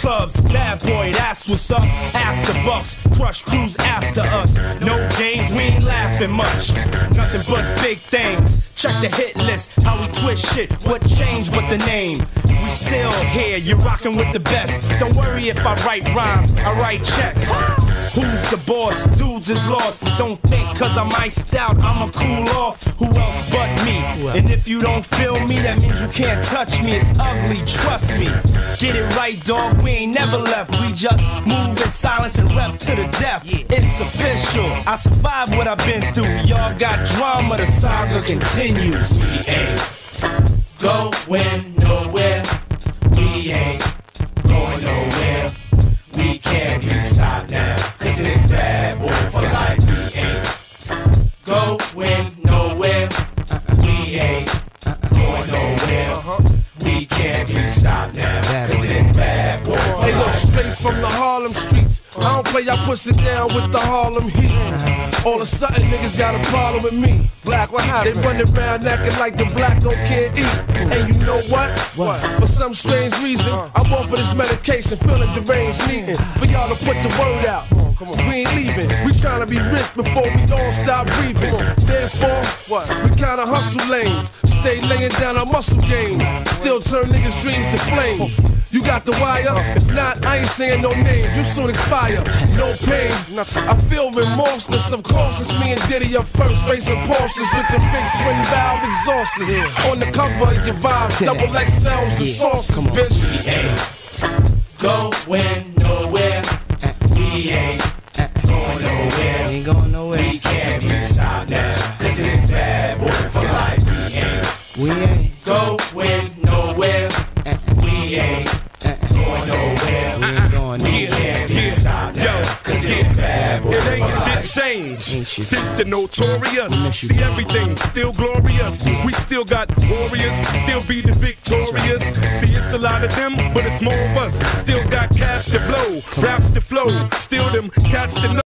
clubs, bad boy, that's what's up. After bucks, crush crews after us. No games, we ain't laughing much. Nothing but big things. Check the hit list, how we twist shit. What changed but the name? We still here, you're rocking with the best. Don't worry if I write rhymes, I write checks. Who's the boss? Dudes is lost. Don't think cause I'm iced out, I'ma cool off. Who else but me? And if you don't feel me, that means you can't touch me. It's ugly, trust me. Get it right, dog, we ain't never left. We just move in silence and rep to the death. It's official, I survived what I've been through. Y'all got drama, the saga continues. We ain't going nowhere. We ain't going nowhere. We can't be stopped now, cause it's bad boy for life. We ain't going nowhere. We ain't going nowhere. We can't be stopped now, cause it's bad boy for life. Hey, look, straight from the Harlem streets. I don't play, I push it down with the Harlem heat. All of a sudden, niggas got a problem with me. Black, what happened? They running around acting like the black don't can't eat. And you know what? For some strange reason, I'm on for this medication, feeling deranged, needing for y'all to put the word out. We ain't leaving. We trying to be rich before we all stop breathing. Therefore, we kinda hustle lanes. Stay laying down our muscle games. Still turn niggas' dreams to flames. You got the wire? If not, I ain't saying no names. You soon expire. No pain. I feel remorseless. Of course, it's me and Diddy up first, racing Porsches with the big twin valve exhausts. On the cover of your vibes, double XLs and sauces, bitch. We ain't going nowhere. We ain't going nowhere. We ain't going nowhere. We can't be stopped now, cause it's bad boy for life. We ain't going nowhere. We ain't going nowhere. We can't be stopped now, cause it's bad boy for life. It ain't shit changed since the notorious. See, everything's still glorious. We still got warriors, still be the victorious. See, it's a lot of them, but it's more of us. Still got cash to blow, raps to flow. Still them cats to know.